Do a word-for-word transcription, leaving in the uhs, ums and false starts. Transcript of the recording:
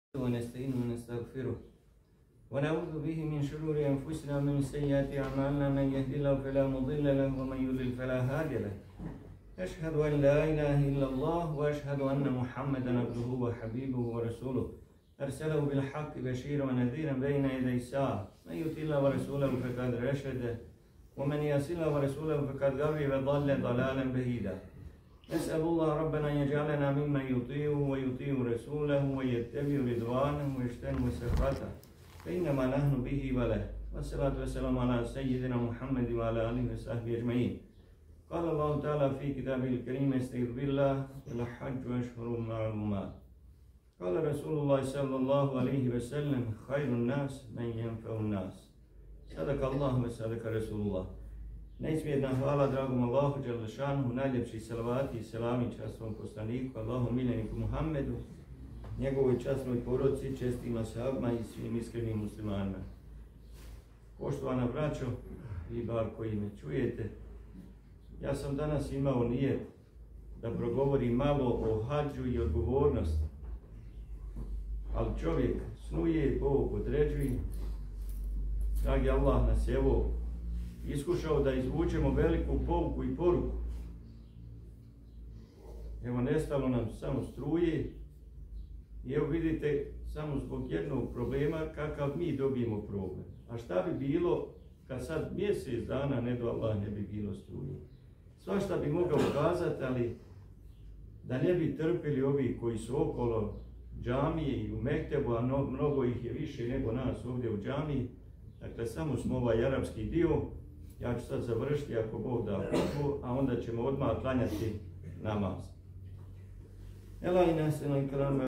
ونستعينه ونستغفره ونعوذ به من شرور أنفسنا ومن سيئات أعمالنا. من يهد الله فلا مضل له ومن يضلل فلا هادي له. أشهد أن لا إله إلا الله وأشهد أن محمدا عبده وحبيبه ورسوله أرسله بالحق بشيرا ونذيرا بين يدي الساعة. من يطع الله ورسوله فقد رشد ومن يعص الله ورسوله فقد غوي وضل ضلالا بعيدا. نسأل الله ربنا أن يجعلنا ممن يطيعه ويطيع رسوله ويتبع رضوانه ويجتنب سخطه فإنما نحن به وله. والصلاة والسلام على سيدنا محمد وعلى آله وصحبه أجمعين. قال الله تعالى في كتابه الكريم: استغفر بالله والحج أشهر معلومات. قال رسول الله صلى الله عليه وسلم: خير الناس من ينفع الناس. صدق الله وصدق رسول الله. Neizmjerna hvala dragom Allahu Đalešanuhu, najljepši salavati i selami časnom poslaniku, Allahu miljeniku Muhammedu, njegovoj časnoj porodci, čestim ashabima i svim iskrenim muslimanima. Poštovana braćo i bar koji me čujete, ja sam danas imao nijet da progovorim malo o hađu i odgovornosti, ali čovjek snuje, Bog određuje. Dragi Allah nas je evo iskušao da izvučemo veliku pouku i poruku. Evo, nestalo nam samo struje i evo vidite, samo zbog jednog problema kakav mi dobijemo problem. A šta bi bilo kad sad mjesec dana ne do Allah ne bi bilo struje? Svašta bi mogao kazati, ali da ne bi trpili ovi koji su okolo džamije i u Mektebu, a mnogo ih je više nego nas ovdje u džamiji. Dakle, samo smo ovaj arapski dio. Ja ću sad završiti ako Bog da hutbu, a onda ćemo odmah klanjati namaz. Ela i nasena i krame